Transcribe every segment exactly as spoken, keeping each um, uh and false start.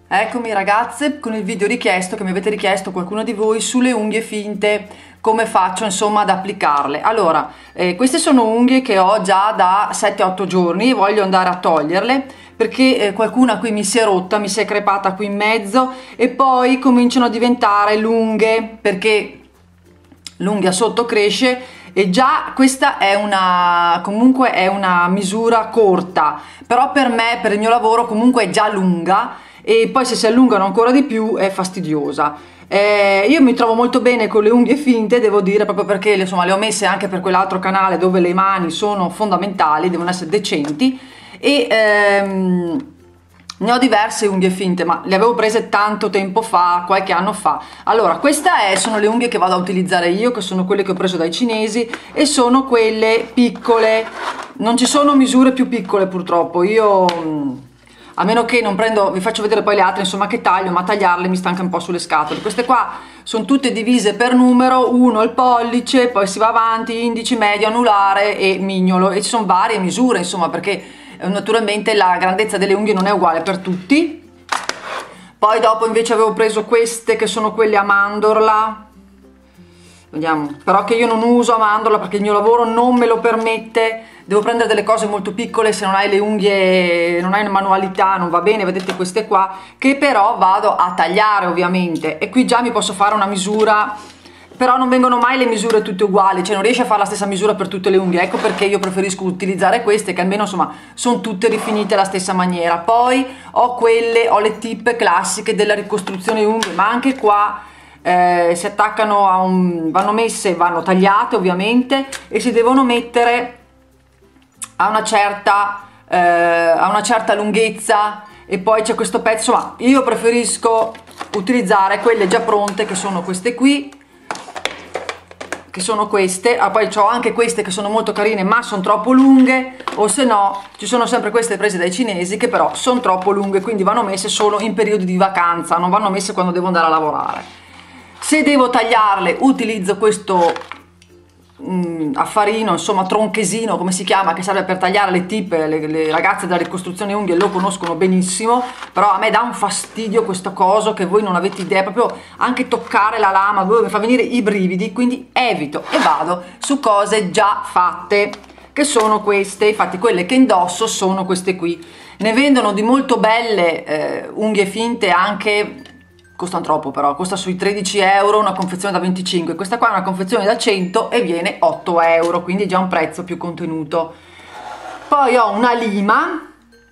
Eccomi ragazze con il video richiesto che mi avete richiesto qualcuno di voi sulle unghie finte, come faccio insomma ad applicarle. Allora, eh, queste sono unghie che ho già da sette otto giorni e voglio andare a toglierle perché eh, qualcuna qui mi si è rotta, mi si è crepata qui in mezzo e poi cominciano a diventare lunghe perché l'unghia sotto cresce e già questa è una comunque è una misura corta, però per me, per il mio lavoro comunque è già lunga e poi se si allungano ancora di più è fastidiosa. Eh, io mi trovo molto bene con le unghie finte, devo dire, proprio perché insomma le ho messe anche per quell'altro canale dove le mani sono fondamentali, devono essere decenti e ehm, ne ho diverse unghie finte, ma le avevo prese tanto tempo fa, qualche anno fa. Allora, queste sono le unghie che vado a utilizzare io, che sono quelle che ho preso dai cinesi e sono quelle piccole. Non ci sono misure più piccole purtroppo, io a meno che non prendo, vi faccio vedere poi le altre insomma che taglio, ma tagliarle mi stanca un po' sulle scatole. Queste qua sono tutte divise per numero, uno il pollice, poi si va avanti, indice, medio, anulare e mignolo, e ci sono varie misure insomma, perché naturalmente la grandezza delle unghie non è uguale per tutti. Poi dopo invece avevo preso queste che sono quelle a mandorla, vediamo, però che io non uso a mandorla perché il mio lavoro non me lo permette, devo prendere delle cose molto piccole, se non hai le unghie, non hai una manualità non va bene. Vedete queste qua che però vado a tagliare ovviamente e qui già mi posso fare una misura, però non vengono mai le misure tutte uguali, cioè non riesci a fare la stessa misura per tutte le unghie. Ecco perché io preferisco utilizzare queste che almeno insomma sono tutte rifinite alla stessa maniera. Poi ho quelle, ho le tip classiche della ricostruzione unghie, ma anche qua eh, si attaccano a un, vanno messe, vanno tagliate ovviamente e si devono mettere a una certa, eh, a una certa lunghezza e poi c'è questo pezzo, ma io preferisco utilizzare quelle già pronte che sono queste qui, che sono queste. Ah, poi ho anche queste che sono molto carine ma sono troppo lunghe, o se no ci sono sempre queste prese dai cinesi che però sono troppo lunghe, quindi vanno messe solo in periodi di vacanza, non vanno messe quando devo andare a lavorare. Se devo tagliarle utilizzo questo mh, affarino, insomma tronchesino come si chiama, che serve per tagliare le tip. Le, le ragazze della ricostruzione unghie lo conoscono benissimo, però a me dà un fastidio questo coso che voi non avete idea, proprio anche toccare la lama mi fa venire i brividi, quindi evito e vado su cose già fatte, che sono queste. Infatti quelle che indosso sono queste qui, ne vendono di molto belle eh, unghie finte, anche costano troppo, però costa sui tredici euro una confezione da venticinque, questa qua è una confezione da cento e viene otto euro, quindi già un prezzo più contenuto. Poi ho una lima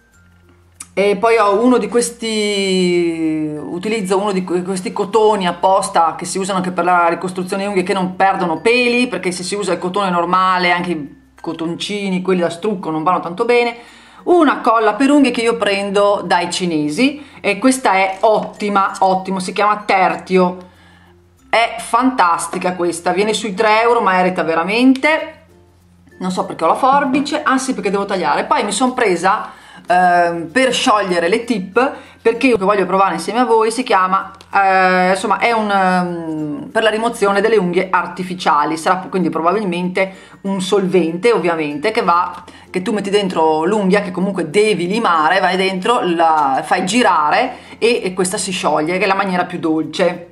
e poi ho uno di questi, utilizzo uno di questi cotoni apposta che si usano anche per la ricostruzione unghie, che non perdono peli, perché se si usa il cotone normale anche i cotoncini, quelli da strucco, non vanno tanto bene. Una colla per unghie che io prendo dai cinesi e questa è ottima, ottimo, si chiama Tertio, è fantastica questa, viene sui tre euro ma merita veramente. Non so perché ho la forbice, ah sì, perché devo tagliare. Poi mi sono presa eh, per sciogliere le tip, perché io che voglio provare insieme a voi, si chiama eh, insomma è un um, per la rimozione delle unghie artificiali, sarà quindi probabilmente un solvente ovviamente che va, che tu metti dentro l'unghia che comunque devi limare, vai dentro, la fai girare e, e questa si scioglie, che è la maniera più dolce.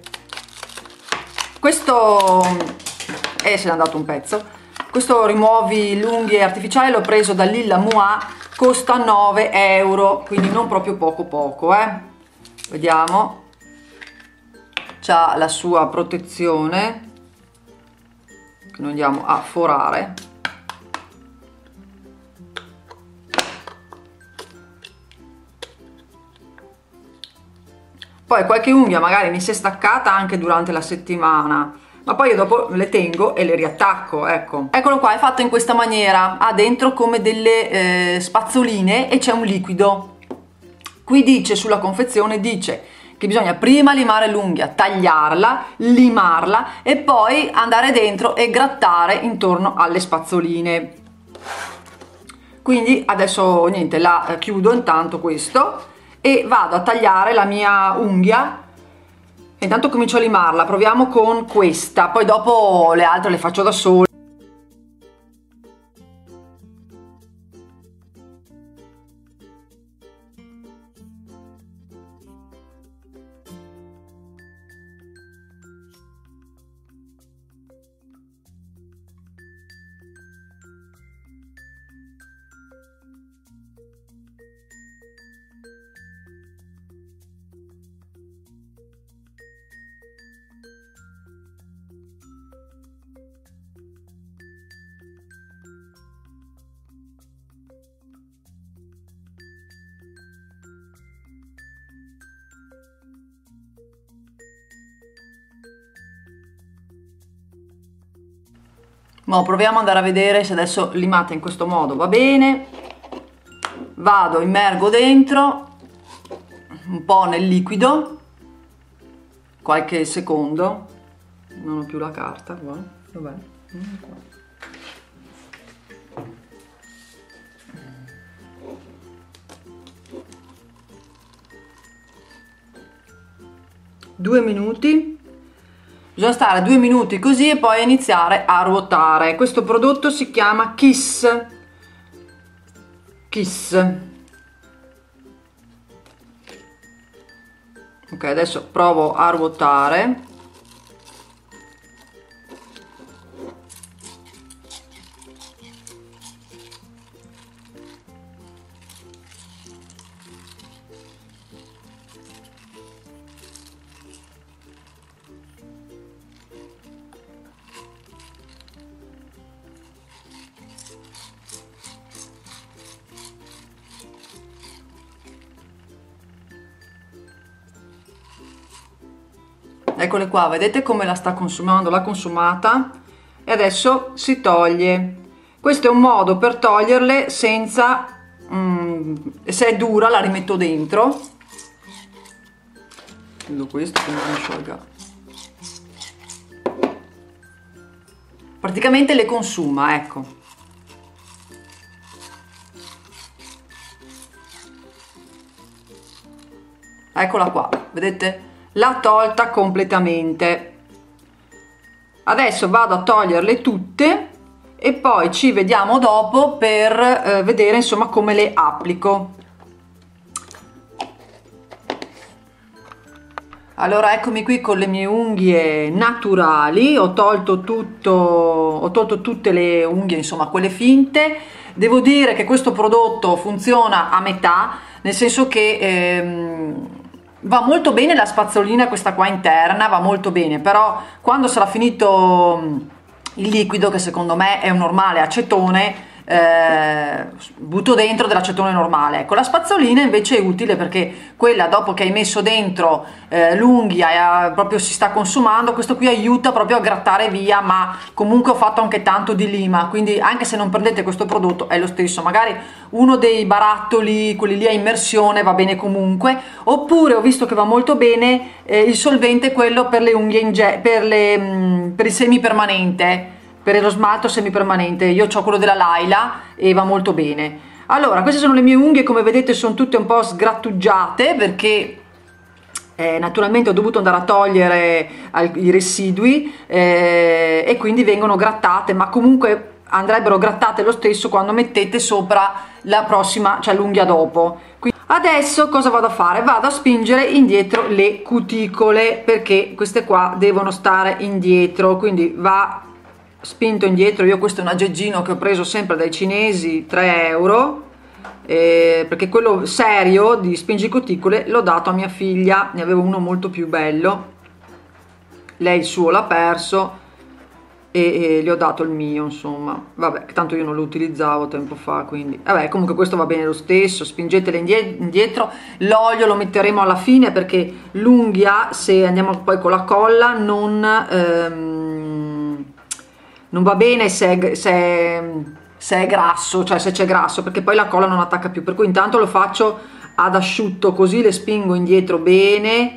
Questo eh, se n'è andato un pezzo. Questo rimuovi l'unghie artificiali l'ho preso da Lilla Mua, costa nove euro, quindi non proprio poco poco, eh. Vediamo, c'ha la sua protezione che non andiamo a forare. Poi qualche unghia magari mi si è staccata anche durante la settimana, ma poi io dopo le tengo e le riattacco, ecco. Eccolo qua, è fatto in questa maniera, ha dentro come delle eh, spazzoline e c'è un liquido. Qui dice, sulla confezione dice che bisogna prima limare l'unghia, tagliarla, limarla e poi andare dentro e grattare intorno alle spazzoline. Quindi adesso niente, la chiudo intanto questo e vado a tagliare la mia unghia. Intanto comincio a limarla, proviamo con questa, poi dopo le altre le faccio da sola. Ma proviamo ad andare a vedere se adesso limata in questo modo va bene. Vado, immergo dentro un po' nel liquido, qualche secondo. Non ho più la carta, dov'è? Due minuti. Bisogna stare due minuti così e poi iniziare a ruotare. Questo prodotto si chiama Kiss. Kiss. Ok, adesso provo a ruotare. Eccole qua, vedete come la sta consumando, l'ha consumata e adesso si toglie. Questo è un modo per toglierle senza, mm, se è dura la rimetto dentro. Vedo questo che non asciuga. Praticamente le consuma, ecco. Eccola qua, vedete? L'ha tolta completamente. Adesso vado a toglierle tutte e poi ci vediamo dopo per eh, vedere insomma come le applico. Allora eccomi qui con le mie unghie naturali, ho tolto tutto, ho tolto tutte le unghie, insomma quelle finte. Devo dire che questo prodotto funziona a metà, nel senso che ehm, va molto bene la spazzolina, questa qua interna, va molto bene, però quando sarà finito il liquido, che secondo me è un normale acetone, eh, butto dentro dell'acetone normale. Ecco, la spazzolina invece è utile perché quella dopo che hai messo dentro eh, l'unghia eh, proprio si sta consumando, questo qui aiuta proprio a grattare via, ma comunque ho fatto anche tanto di lima, quindi anche se non prendete questo prodotto è lo stesso, magari uno dei barattoli, quelli lì a immersione, va bene comunque, oppure ho visto che va molto bene eh, il solvente, quello per le unghie in ge per, le, mh, per il semipermanente, per lo smalto semipermanente. Io ho quello della Laila e va molto bene. Allora, queste sono le mie unghie, come vedete sono tutte un po' sgrattugiate perché eh, naturalmente ho dovuto andare a togliere i residui eh, e quindi vengono grattate, ma comunque andrebbero grattate lo stesso quando mettete sopra la prossima, cioè l'unghia dopo. Quindi adesso cosa vado a fare? Vado a spingere indietro le cuticole perché queste qua devono stare indietro, quindi va spinto indietro. Io questo è un aggeggino che ho preso sempre dai cinesi, tre euro, eh, perché quello serio di spingicuticole l'ho dato a mia figlia, ne avevo uno molto più bello, lei il suo l'ha perso e, e gli ho dato il mio, insomma, vabbè, tanto io non lo utilizzavo tempo fa, quindi vabbè, comunque questo va bene lo stesso. Spingetele indietro, l'olio lo metteremo alla fine perché l'unghia, se andiamo poi con la colla, non ehm, non va bene se è, se, è, se è grasso, cioè se c'è grasso, perché poi la colla non attacca più, per cui intanto lo faccio ad asciutto, così le spingo indietro bene.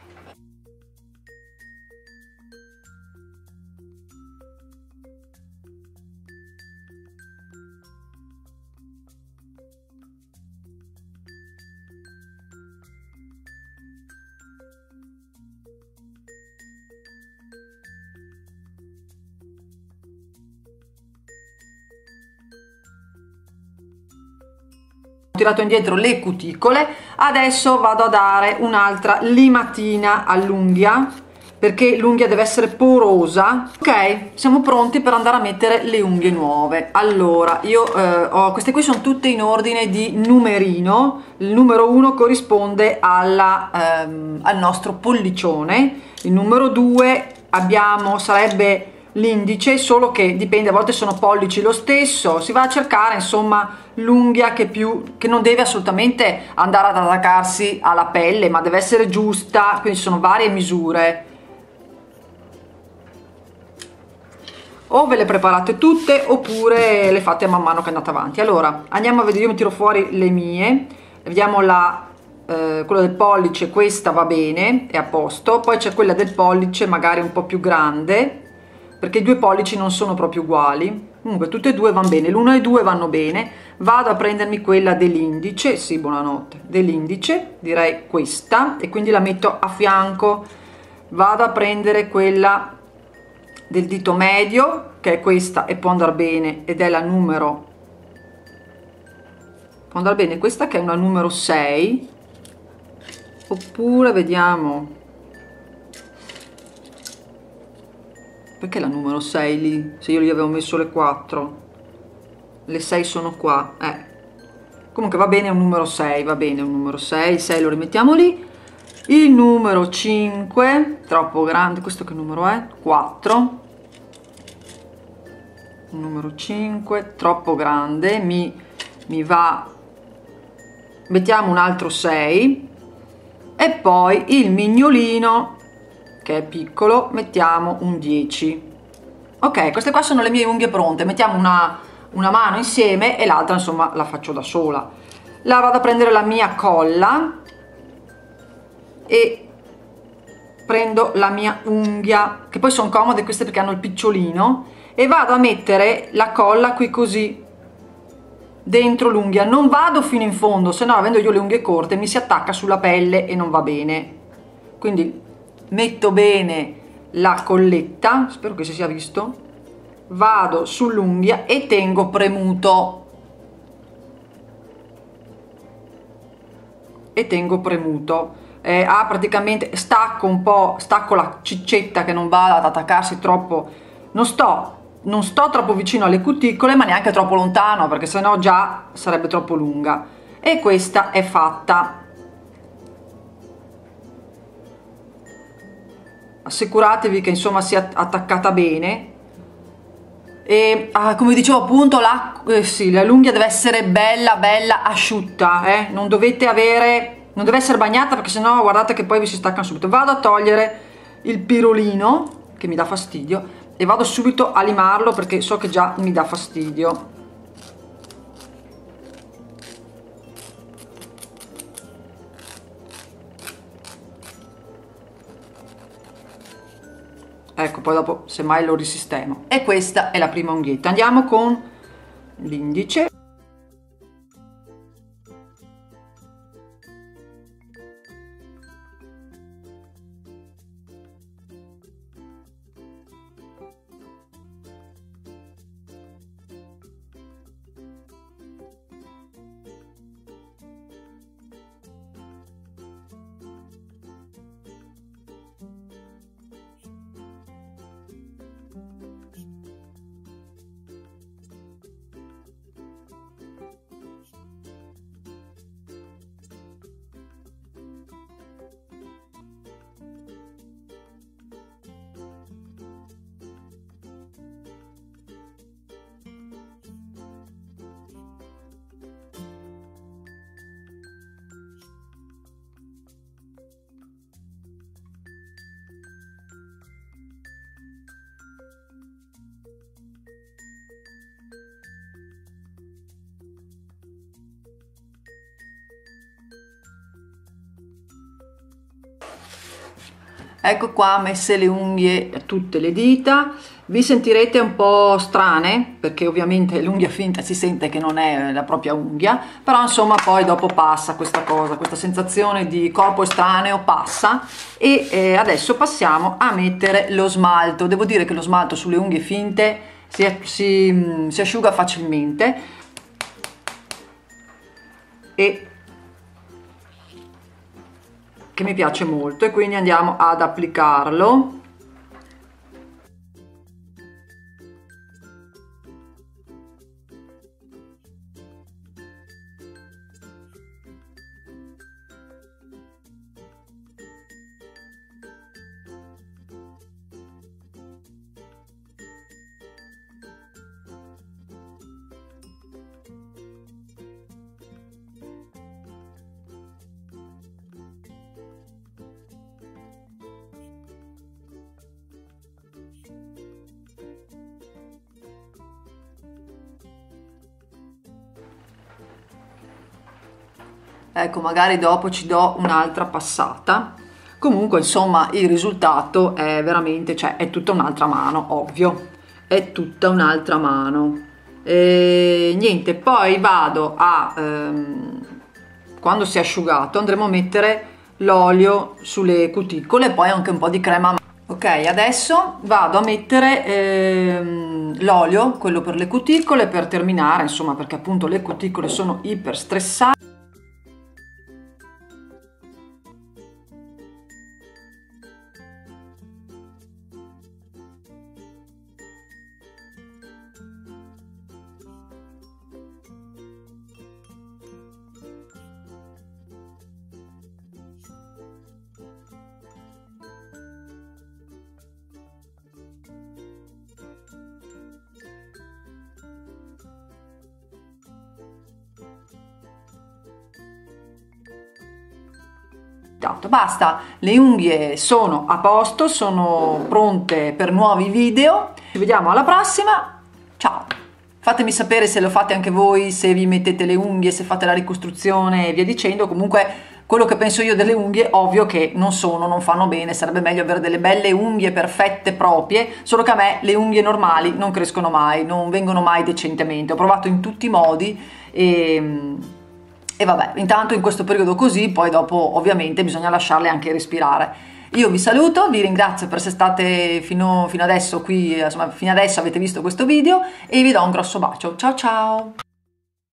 Tirato indietro le cuticole, adesso vado a dare un'altra limatina all'unghia perché l'unghia deve essere porosa. Ok, siamo pronti per andare a mettere le unghie nuove. Allora io eh, ho, queste qui sono tutte in ordine di numerino, il numero uno corrisponde alla, ehm, al nostro pollicione, il numero due abbiamo, sarebbe l'indice, solo che dipende, a volte sono pollici lo stesso, si va a cercare insomma l'unghia che più, che non deve assolutamente andare ad attaccarsi alla pelle, ma deve essere giusta, quindi ci sono varie misure. o ve le preparate tutte oppure le fate man mano che andate avanti. Allora andiamo a vedere, io mi tiro fuori le mie, vediamo la eh, quella del pollice, questa va bene, è a posto. Poi c'è quella del pollice magari un po' più grande, perché i due pollici non sono proprio uguali. Comunque tutte e due vanno bene, l'uno e due vanno bene. Vado a prendermi quella dell'indice, sì, buonanotte, dell'indice, direi questa, e quindi la metto a fianco. Vado a prendere quella del dito medio, che è questa e può andare bene, ed è la numero, può andare bene questa che è una numero sei, oppure vediamo, perché la numero sei lì, se io gli avevo messo le quattro, le sei sono qua, eh. Comunque va bene un numero sei, va bene un numero sei, il sei lo rimettiamo lì. Il numero cinque, troppo grande, questo che numero è? quattro. Numero cinque, troppo grande, mi, mi va, mettiamo un altro sei, e poi il mignolino che è piccolo, mettiamo un dieci. Ok, queste qua sono le mie unghie pronte, mettiamo una, una mano insieme e l'altra insomma la faccio da sola. La vado a prendere la mia colla e prendo la mia unghia, che poi sono comode queste perché hanno il picciolino, e vado a mettere la colla qui così dentro l'unghia. Non vado fino in fondo, se no avendo io le unghie corte mi si attacca sulla pelle e non va bene. Quindi metto bene la colletta, spero che si sia visto, vado sull'unghia e tengo premuto e tengo premuto. Eh, ah, praticamente stacco un po', stacco la ciccetta che non va ad attaccarsi troppo, non sto, non sto troppo vicino alle cuticole ma neanche troppo lontano, perché sennò già sarebbe troppo lunga. E questa è fatta. Assicuratevi che insomma sia attaccata bene. E ah, come dicevo appunto, la, eh, sì, la l'unghia deve essere bella bella asciutta, eh? Non dovete avere, non deve essere bagnata, perché sennò guardate che poi vi si staccano subito. Vado a togliere il pirolino che mi dà fastidio e vado subito a limarlo perché so che già mi dà fastidio. Ecco, poi dopo semmai lo risistemo. E questa è la prima unghietta. Andiamo con l'indice. Ecco qua messe le unghie a tutte le dita. Vi sentirete un po' strane perché ovviamente l'unghia finta si sente che non è la propria unghia, però insomma poi dopo passa questa cosa, questa sensazione di corpo estraneo passa. E eh, adesso passiamo a mettere lo smalto. Devo dire che lo smalto sulle unghie finte si, si, si asciuga facilmente e che mi piace molto, e quindi andiamo ad applicarlo. ecco, magari dopo ci do un'altra passata. Comunque insomma il risultato è veramente, cioè è tutta un'altra mano, ovvio, è tutta un'altra mano. E niente, poi vado a ehm, quando si è asciugato andremo a mettere l'olio sulle cuticole e poi anche un po' di crema. Ok, adesso vado a mettere ehm, l'olio, quello per le cuticole, per terminare, insomma, perché appunto le cuticole sono iper stressanti. Basta, le unghie sono a posto, sono pronte per nuovi video. Ci vediamo alla prossima, ciao! Fatemi sapere se lo fate anche voi, se vi mettete le unghie, se fate la ricostruzione e via dicendo. Comunque quello che penso io delle unghie, ovvio che non sono, non fanno bene, sarebbe meglio avere delle belle unghie perfette proprie, solo che a me le unghie normali non crescono mai, non vengono mai decentemente. Ho provato in tutti i modi e... E vabbè, intanto in questo periodo così, poi dopo ovviamente bisogna lasciarle anche respirare. Io vi saluto, vi ringrazio per essere state fino, fino adesso qui, insomma fino adesso avete visto questo video e vi do un grosso bacio. Ciao ciao!